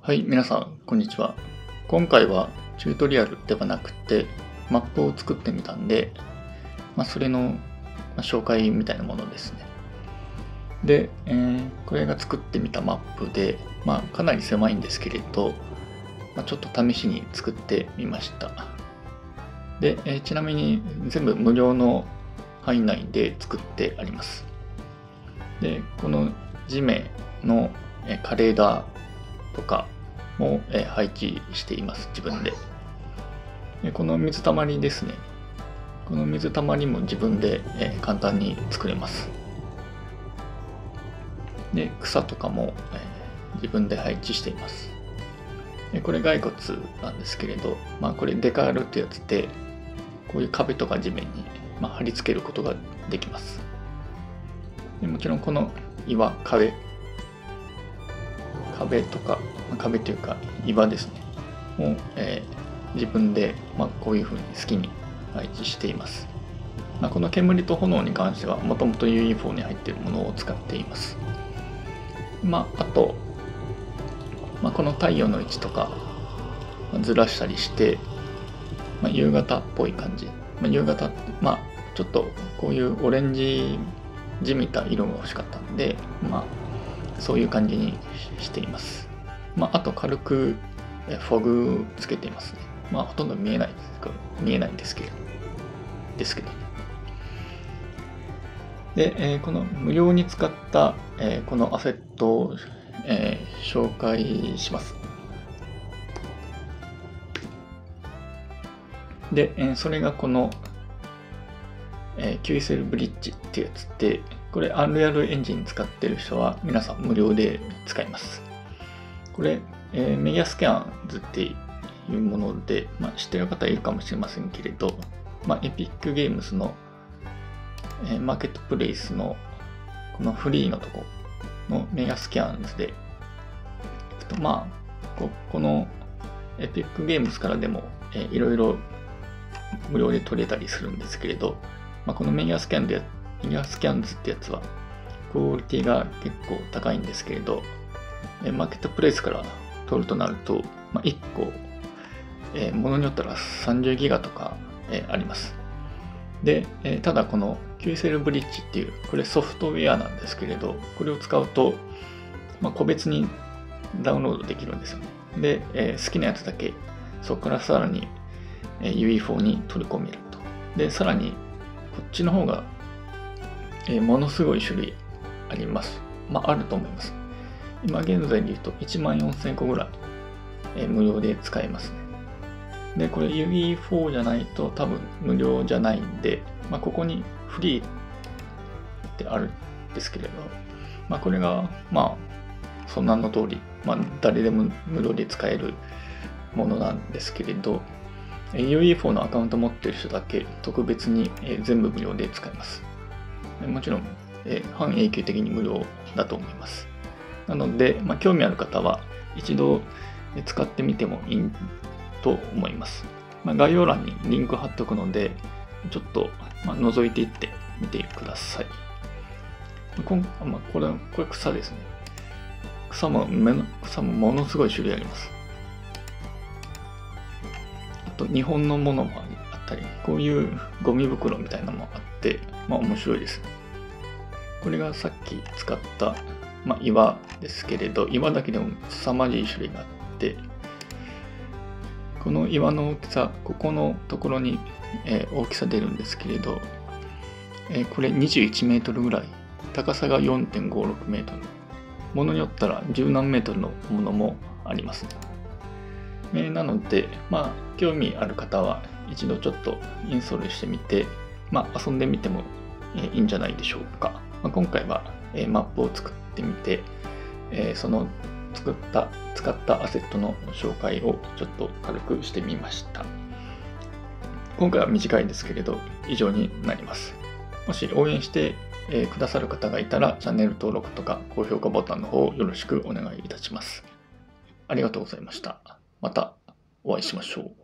はい、皆さん、こんにちは。今回はチュートリアルではなくて、マップを作ってみたんで、それの紹介みたいなものですね。で、これが作ってみたマップで、かなり狭いんですけれど、ちょっと試しに作ってみました。で、ちなみに全部無料の範囲内で作ってあります。で、この地面の枯れ枝とかも配置しています、自分で。この水たまりですね。この水たまりも自分で簡単に作れます。で、草とかも自分で配置しています。これ骸骨なんですけれど、これデカールってやつで、こういう壁とか地面に貼り付けることができます。でもちろんこの岩、壁とか、壁というか岩ですね。を、自分で、こういうふうに好きに配置しています。この煙と炎に関しては、もともと UE4 に入っているものを使っています。あと、この太陽の位置とかずらしたりして、夕方っぽい感じ。夕方って、ちょっとこういうオレンジじみた色が欲しかったんで、そういう感じにしています。あと軽くフォグつけていますね。ほとんど見えないんですけど。で、この無料に使った、このアセットを、紹介します。で、それがこの、QSL ブリッジってやつで、これ Unreal エンジン使ってる人は皆さん無料で使います。これ、メディアスキャンズっていうもので、知ってる方いるかもしれませんけれど、エピックゲームズの、マーケットプレイスのこのフリーのとこのメディアスキャンズで、このエピックゲームズからでもいろいろ無料で取れたりするんですけれど、このメディアスキャンズってやつはクオリティが結構高いんですけれど、マーケットプレイスから取るとなると、1個、ものによったら30ギガとか、あります。で、ただこの QSL ブリッジっていう、これソフトウェアなんですけれど、これを使うと、個別にダウンロードできるんですよね。で、好きなやつだけ、そこからさらに UE4 に取り込めると。で、さらに、こっちの方が、ものすごい種類あります。あると思います。今現在で言うと14,000個ぐらい、無料で使えますね。で、これ UE4 じゃないと多分無料じゃないんで、ここにフリーってあるんですけれど、これが、その名の通り、誰でも無料で使えるものなんですけれど、UE4 のアカウント持っている人だけ特別に全部無料で使えます。もちろん、半永久的に無料だと思います。なので、興味ある方は一度使ってみてもいいと思います。概要欄にリンク貼っておくので、ちょっと覗いていってみてください。これ草ですね。草もものすごい種類あります。あと日本のものもあったり、こういうゴミ袋みたいなのもあって、面白いですね。これがさっき使った岩ですけれど、岩だけでも凄まじい種類があって、この岩の大きさ、ここのところに、大きさ出るんですけれど、これ21メートルぐらい、高さが 4.56 メートル、ものによったら十何メートルのものもありますね。なので、興味ある方は一度ちょっとインストールしてみて、遊んでみてもいいんじゃないでしょうか。今回はマップを作ってみて、その使ったアセットの紹介をちょっと軽くしてみました。今回は短いですけれど、以上になります。もし応援してくださる方がいたら、チャンネル登録とか高評価ボタンの方よろしくお願いいたします。ありがとうございました。またお会いしましょう。